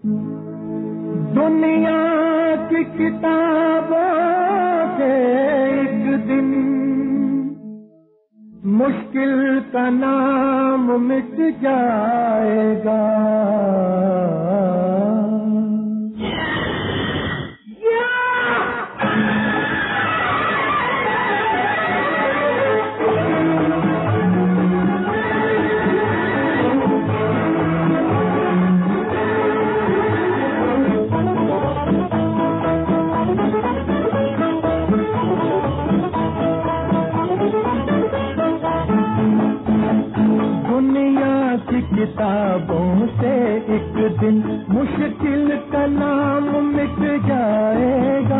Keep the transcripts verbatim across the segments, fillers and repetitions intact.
दुनिया की किताबों के एक दिन मुश्किल का नाम मिट जाएगा। किताबों से एक दिन मुश्किल का नाम मिट जाएगा।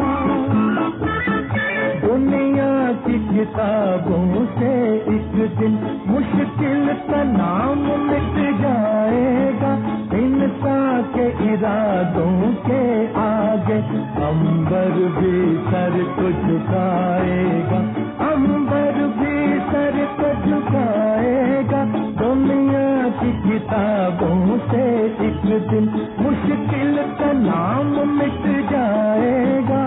दुनिया की किताबों से एक दिन मुश्किल का नाम मिट जाएगा। इंसान के इरादों के आगे अंबर भी सर को झुकाएगा, अंबर भी सर को झुकाएगा। दुनिया की किताबों से एक दिन मुश्किल का नाम मिट जाएगा।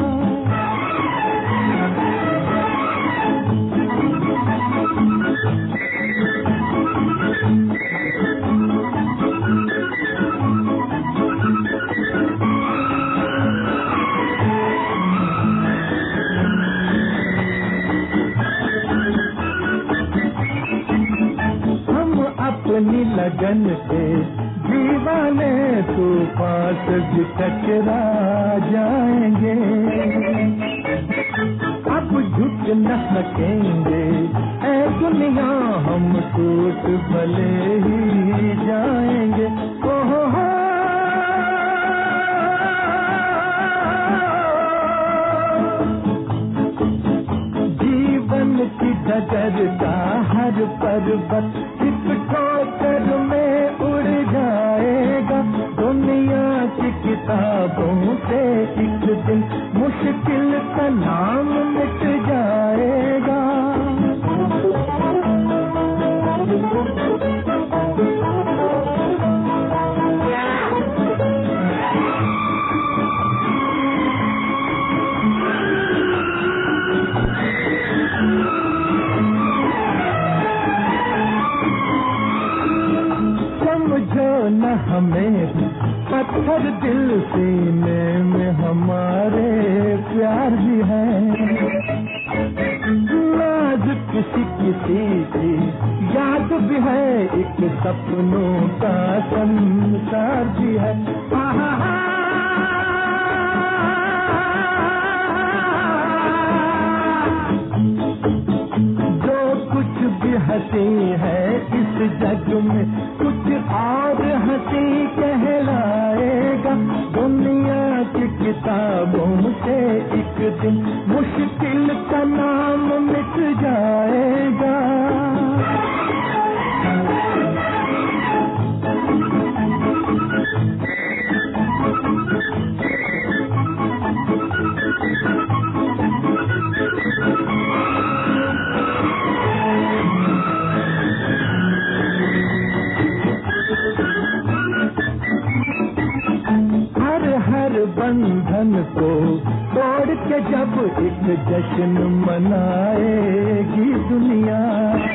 अपनी लगन से दीवाने तूफान से टकरा जाएंगे। अब झुक न सकेंगे ऐ दुनिया, हम टूट भले ही जाएंगे। ओहो हो जीवन की डगर का हर पर्वत ठोकर में उड़ जाएगा। दुनिया की किताबों से एक दिन मुश्किल का नाम मिट जाएगा। समझो न हमें पत्थर दिल सीने में हमारे प्यार भी है। नाजुक किसी किसी की याद भी है, एक सपनों का संसार भी है। जो कुछ भी हंसी है इस जग में कुछ और हंसी कहलाएगा। दुनिया की किताबों से एक दिन मुश्किल का नाम मिट जाएगा। बंधन को तोड़ के जब एक जश्न मनाएगी दुनिया।